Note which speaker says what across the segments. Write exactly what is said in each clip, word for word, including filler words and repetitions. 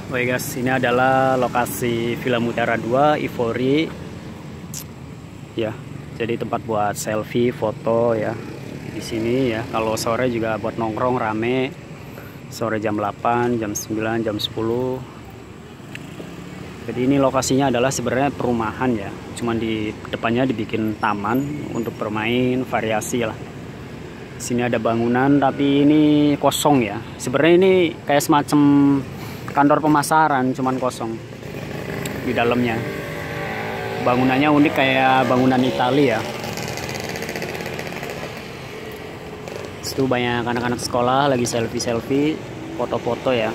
Speaker 1: Oke guys, ini adalah lokasi Villa Mutiara dua Ivory ya. Jadi tempat buat selfie, foto ya. Di sini ya. Kalau sore juga buat nongkrong rame. Sore jam delapan, jam sembilan, jam sepuluh. Jadi ini lokasinya adalah sebenarnya perumahan ya. Cuman di depannya dibikin taman untuk bermain, variasi lah. Sini ada bangunan tapi ini kosong ya. Sebenarnya ini kayak semacam kantor pemasaran, cuman kosong di dalamnya. Bangunannya unik kayak bangunan Italia ya. Situ banyak anak-anak sekolah lagi selfie-selfie, foto-foto ya.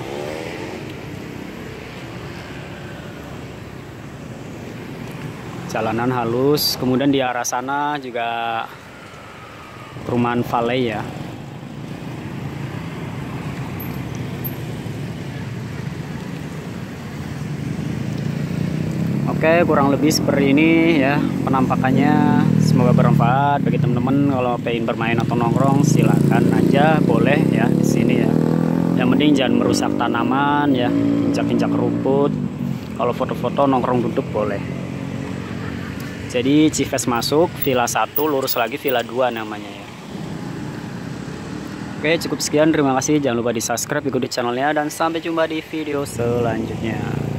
Speaker 1: Jalanan halus, kemudian di arah sana juga perumahan Valley ya. Oke, kurang lebih seperti ini ya penampakannya. Semoga bermanfaat bagi teman-teman. Kalau pengen bermain atau nongkrong silakan aja, boleh ya di sini ya. Yang penting jangan merusak tanaman ya, injak-injak rumput. Kalau foto-foto nongkrong duduk boleh. Jadi Cives masuk, Villa satu, lurus lagi Villa dua namanya ya. Oke, cukup sekian. Terima kasih. Jangan lupa di subscribe, ikuti channelnya, dan sampai jumpa di video selanjutnya.